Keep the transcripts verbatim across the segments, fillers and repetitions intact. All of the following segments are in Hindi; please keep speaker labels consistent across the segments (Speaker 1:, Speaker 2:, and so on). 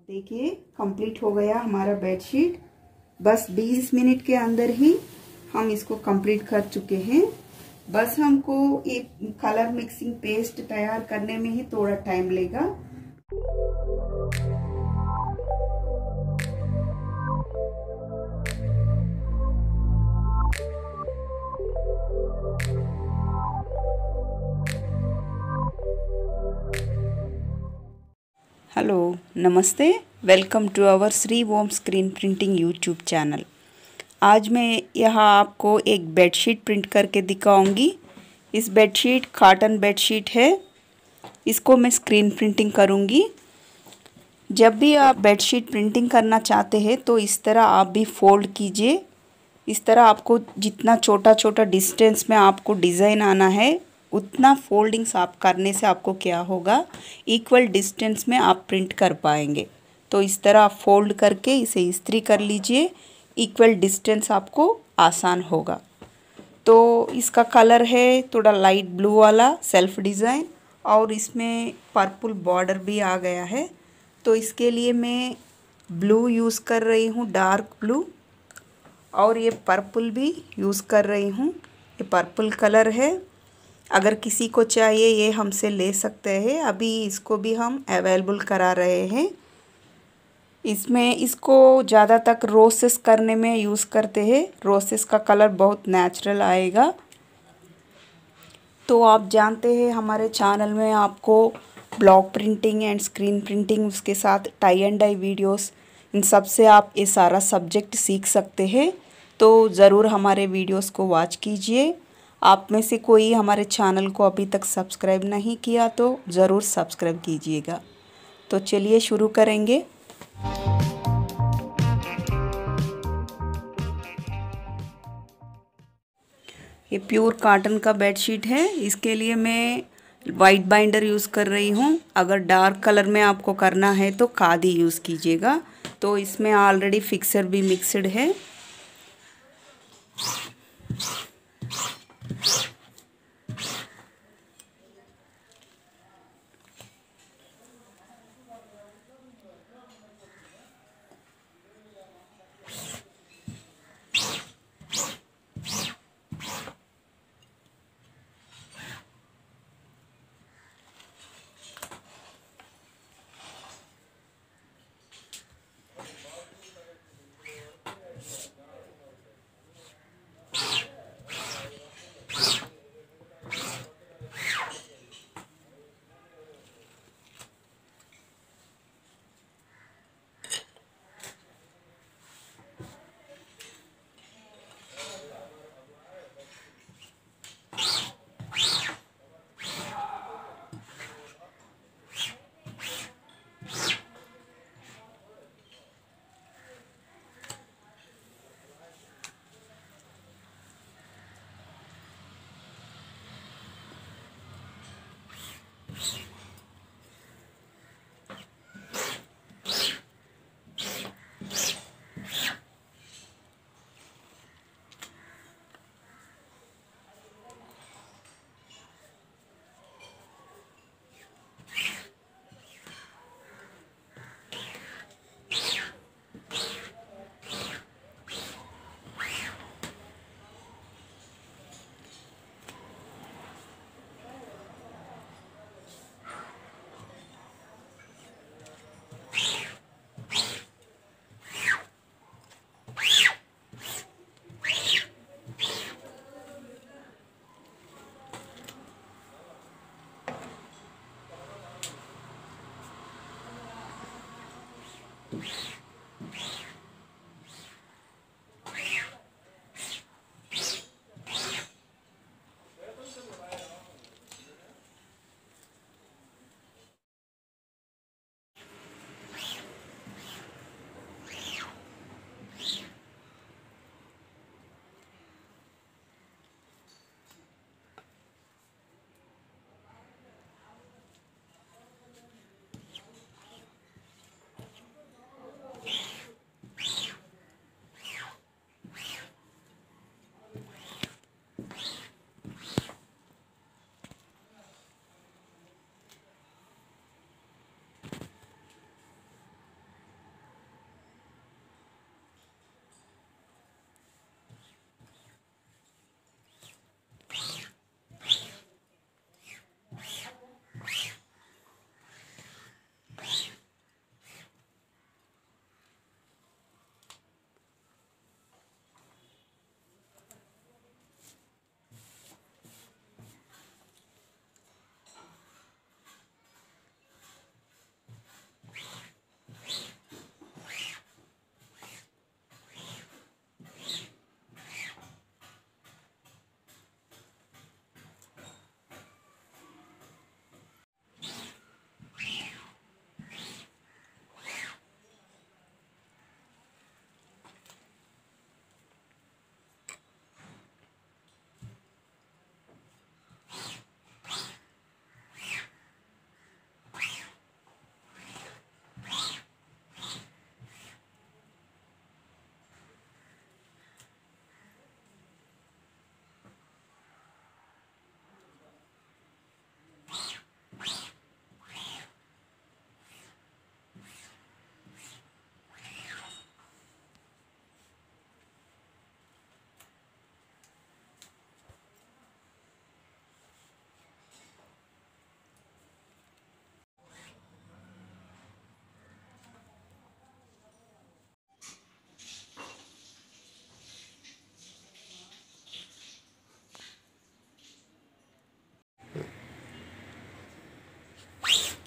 Speaker 1: देखिए कंप्लीट हो गया हमारा बेडशीट। बस बीस मिनट के अंदर ही हम इसको कंप्लीट कर चुके हैं। बस हमको एक कलर मिक्सिंग पेस्ट तैयार करने में ही थोड़ा टाइम लेगा। हेलो, नमस्ते, welcome to our Shri Om screen printing YouTube channel. आज मैं यहाँ आपको एक बेडशीट प्रिंट करके दिखाऊंगी। इस बेडशीट कॉटन बेडशीट है, इसको मैं स्क्रीन प्रिंटिंग करूंगी। जब भी आप बेडशीट प्रिंटिंग करना चाहते हैं तो इस तरह आप भी फोल्ड कीजिए। इस तरह आपको जितना छोटा छोटा डिस्टेंस में आपको डिज़ाइन आना है उतना फोल्डिंग्स आप करने से आपको क्या होगा, इक्वल डिस्टेंस में आप प्रिंट कर पाएंगे। तो इस तरह आप फोल्ड करके इसे इस्त्री कर लीजिए, इक्वल डिस्टेंस आपको आसान होगा। तो इसका कलर है थोड़ा लाइट ब्लू वाला सेल्फ डिज़ाइन, और इसमें पर्पल बॉर्डर भी आ गया है। तो इसके लिए मैं ब्लू यूज़ कर रही हूँ, डार्क ब्लू, और ये पर्पल भी यूज़ कर रही हूँ। ये पर्पल कलर है। अगर किसी को चाहिए ये हमसे ले सकते हैं, अभी इसको भी हम अवेलेबल करा रहे हैं। इसमें इसको ज़्यादा तक रोसेस करने में यूज़ करते हैं। रोसेस का कलर बहुत नेचुरल आएगा। तो आप जानते हैं हमारे चैनल में आपको block printing and screen printing, उसके साथ टाई एंड डाई वीडियोस, इन सब से आप ये सारा सब्जेक्ट सीख सकते हैं। तो ज़रूर हमारे वीडियोस को वॉच कीजिए। आप में से कोई हमारे चैनल को अभी तक सब्सक्राइब नहीं किया तो ज़रूर सब्सक्राइब कीजिएगा। तो चलिए शुरू करेंगे। ये प्योर कॉटन का बेडशीट है। इसके लिए मैं वाइट बाइंडर यूज़ कर रही हूँ। अगर डार्क कलर में आपको करना है तो खादी यूज़ कीजिएगा। तो इसमें ऑलरेडी फिक्सर भी मिक्सड है।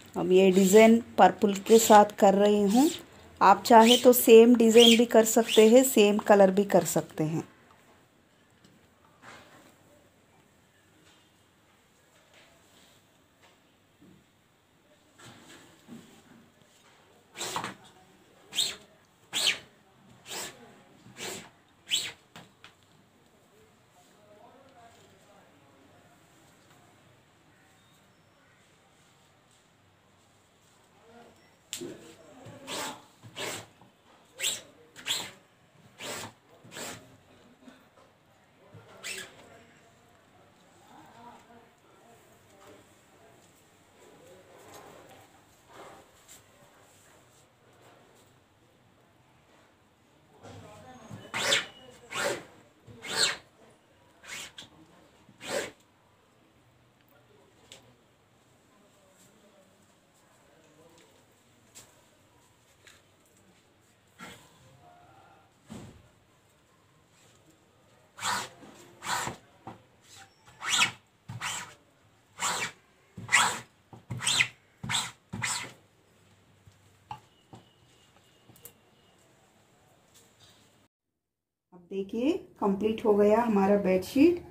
Speaker 1: अब ये डिज़ाइन पर्पल के साथ कर रही हूँ। आप चाहे तो सेम डिज़ाइन भी कर सकते हैं, सेम कलर भी कर सकते हैं। अब देखिए कंप्लीट हो गया हमारा बेडशीट।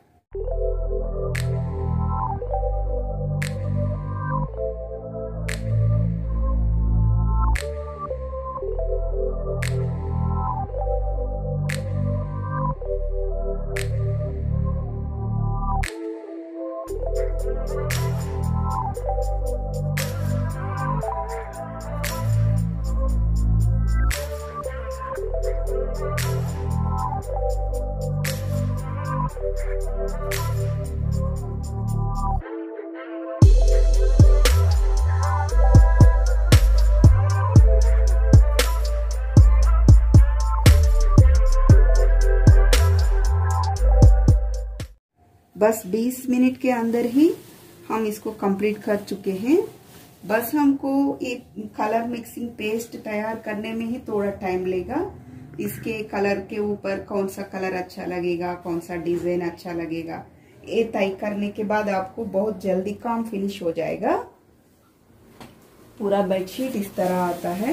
Speaker 1: बस बीस मिनट के अंदर ही हम इसको कंप्लीट कर चुके हैं। बस हमको एक कलर मिक्सिंग पेस्ट तैयार करने में ही थोड़ा टाइम लेगा। इसके कलर के ऊपर कौन सा कलर अच्छा लगेगा, कौन सा डिजाइन अच्छा लगेगा, ये तय करने के बाद आपको बहुत जल्दी काम फिनिश हो जाएगा। पूरा बेडशीट इस तरह आता है।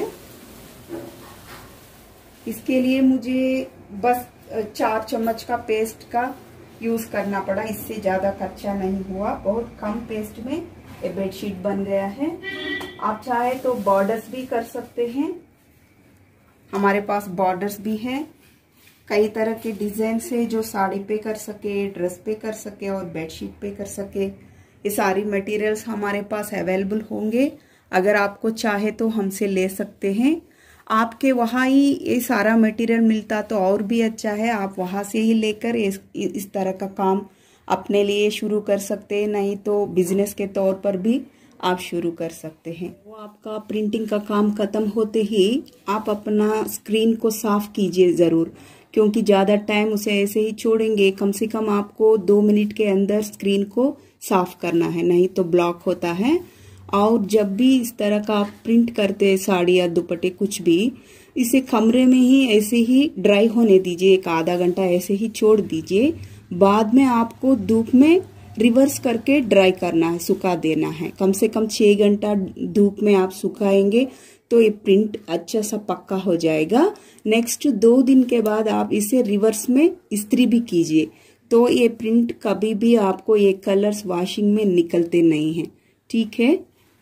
Speaker 1: इसके लिए मुझे बस चार चम्मच का पेस्ट का यूज करना पड़ा, इससे ज्यादा कच्चा नहीं हुआ। बहुत कम पेस्ट में ये बेडशीट बन गया है। आप चाहे तो बॉर्डर्स भी कर सकते हैं, हमारे पास बॉर्डर्स भी हैं। कई तरह के डिजाइन से जो साड़ी पे कर सके, ड्रेस पे कर सके और बेडशीट पे कर सके, ये सारी मटेरियल्स हमारे पास अवेलेबल होंगे। अगर आपको चाहे तो हमसे ले सकते हैं। आपके वहाँ ही ये सारा मटेरियल मिलता तो और भी अच्छा है, आप वहाँ से ही लेकर इस, इस तरह का काम अपने लिए शुरू कर सकते हैं, नहीं तो बिजनेस के तौर पर भी आप शुरू कर सकते हैं। वो आपका प्रिंटिंग का काम खत्म होते ही आप अपना स्क्रीन को साफ कीजिए ज़रूर, क्योंकि ज़्यादा टाइम उसे ऐसे ही छोड़ेंगे, कम से कम आपको दो मिनट के अंदर स्क्रीन को साफ करना है, नहीं तो ब्लॉक होता है। और जब भी इस तरह का आप प्रिंट करते हैं साड़ी या दुपट्टे कुछ भी, इसे कमरे में ही ऐसे ही ड्राई होने दीजिए, एक आधा घंटा ऐसे ही छोड़ दीजिए। बाद में आपको धूप में रिवर्स करके ड्राई करना है, सुखा देना है। कम से कम छह घंटा धूप में आप सुखाएंगे तो ये प्रिंट अच्छा सा पक्का हो जाएगा। नेक्स्ट दो दिन के बाद आप इसे रिवर्स में इस्त्री भी कीजिए, तो ये प्रिंट कभी भी आपको ये कलर्स वॉशिंग में निकलते नहीं हैं। ठीक है,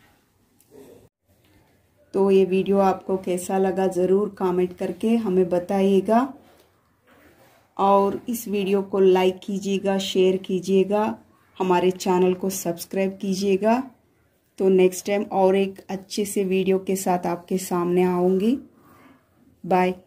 Speaker 1: तो ये वीडियो आपको कैसा लगा ज़रूर कमेंट करके हमें बताइएगा, और इस वीडियो को लाइक कीजिएगा, शेयर कीजिएगा, हमारे चैनल को सब्सक्राइब कीजिएगा। तो नेक्स्ट टाइम और एक अच्छे से वीडियो के साथ आपके सामने आऊँगी। बाय।